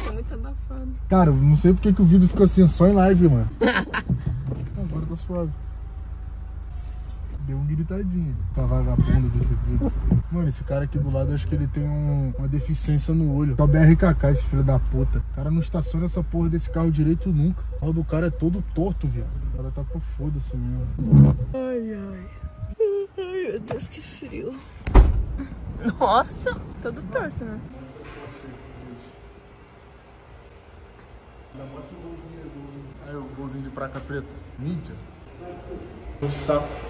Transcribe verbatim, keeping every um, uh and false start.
é muito abafado. Cara, não sei porque que o vídeo ficou assim, só em live, mano. Agora tá suave. Deu uma gritadinha. Essa vagabunda desse vídeo. Mano, esse cara aqui do lado, eu acho que ele tem um, uma deficiência no olho. É o B R K K, esse filho da puta. O cara não estaciona essa porra desse carro direito nunca. O carro do cara é todo torto, viado. O cara tá por foda-se mesmo. Ai, ai. Ai, meu Deus, que frio. Nossa, todo torto, né? Já mostra o golzinho aí, o golzinho. Aí, o golzinho de placa preta. Mídia. O sapo.